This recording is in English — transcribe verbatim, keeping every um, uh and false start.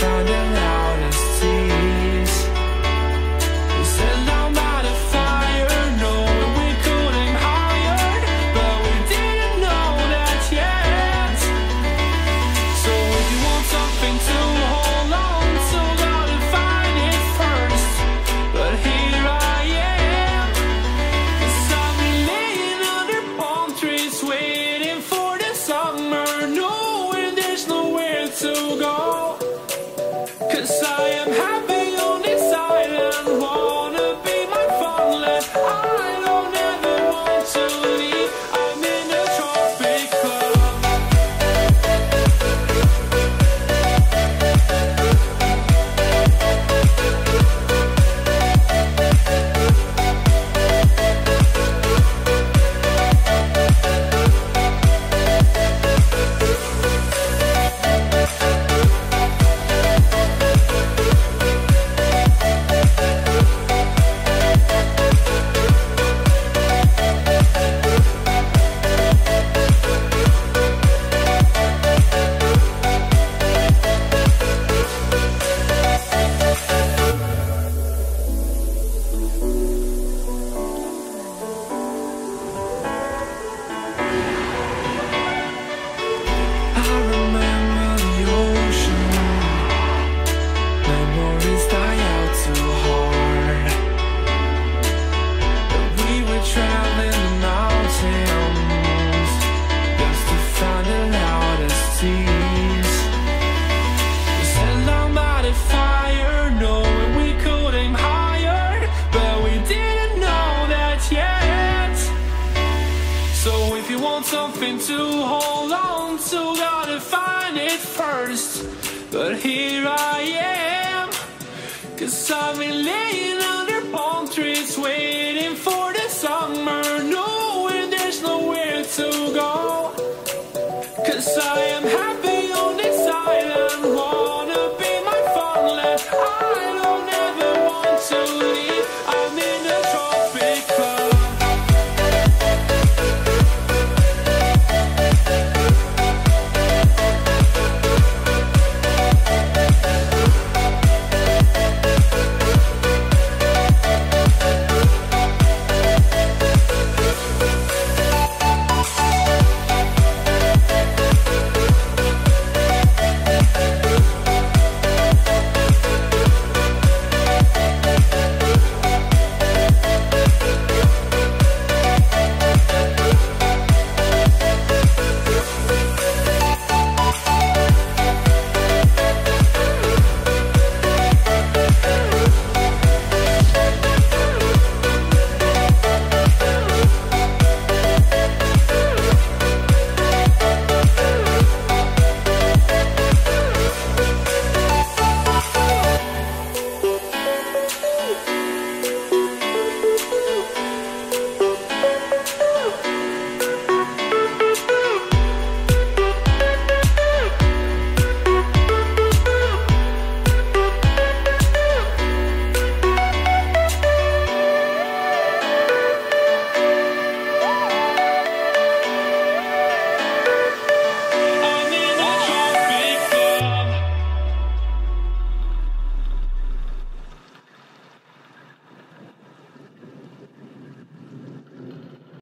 find the loudest tears. We said down by the fire, knowing we could aim higher, but we didn't know that yet. So if you want something to hold on to, gotta find it first. But here I am, 'cause I've been laying under palm trees, waiting for the summer, knowing there's nowhere to go. 'Cause I am happy on this island, wanna be my fatherland. I don't ever want to leave, I'm in a tropic club. I remember the ocean, memories die out too hard. But we were traveling the mountains just to find the loudest tears. We sat down by the fire, knowing we could aim higher, but we didn't know that yet. So if you want something to hold on to, gotta find it first. But here I am, 'cause I've been laying under palm trees, waiting for the summer, knowing there's nowhere to